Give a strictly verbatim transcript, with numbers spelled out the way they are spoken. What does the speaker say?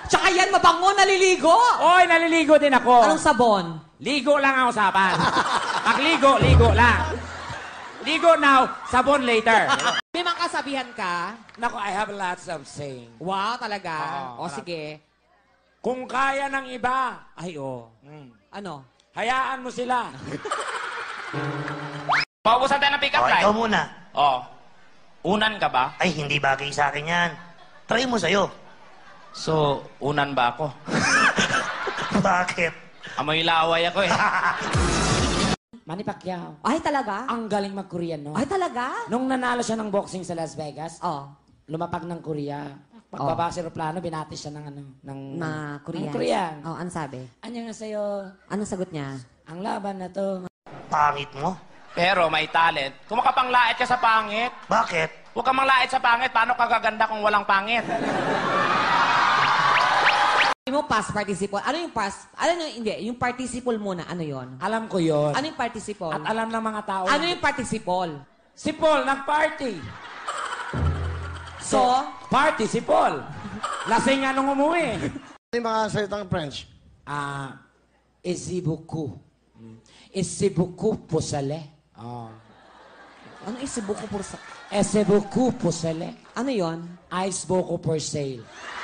Tsaka yan, mabango, naliligo. Oy, naliligo din ako. Anong sabon? Ligo lang ang usapan. Pagligo, ligo lang. Ligo now, sabon later. May mga kasabihan ka? Nako, I have lots of saying. Wow, talaga? Oo, o, sige. Kung kaya ng iba, Ay, o. mm, Ano? hayaan mo sila. Paubusan tayo ng pick-up Oh, line. ikaw muna. Oh. Unan ka ba? Ay, hindi bagay sa akin yan. Try mo sa'yo. So, unan ba ako? Bakit? Amoy laway ako eh. Manny Pacquiao. Ay, talaga? Ang galing mag-Korean, no? Ay, talaga? Nung nanalo siya ng boxing sa Las Vegas, Oh. lumapag ng Korea. Pagbaba sa aeroplano, binati siya ng ano, ng... Na Korean. Ng Korean. Oh, ano sabi? Anya nga sa'yo, Anong sagot niya? ang laban na to. Pangit mo? Pero may talent. Kung makapanglait ka sa pangit, Bakit? huwag kang manglait sa pangit. Paano ka gaganda kung walang pangit? Mo past participle. Ano yung past? Ano yung, hindi, yung participle muna. Ano yon? Alam ko yon. Ano yung participle? At alam ng mga tao. Ano yung participle? Si Paul, nag-party. So? Party si Paul. Lasing nga nung umuwi. Ano yung mga salitang French? Ah, esi beaucoup. Esi beaucoup pour sale. Oh. Ano isibuko por sa... Esi beaucoup pour sale. Ano yon? Ice beaucoup for sale.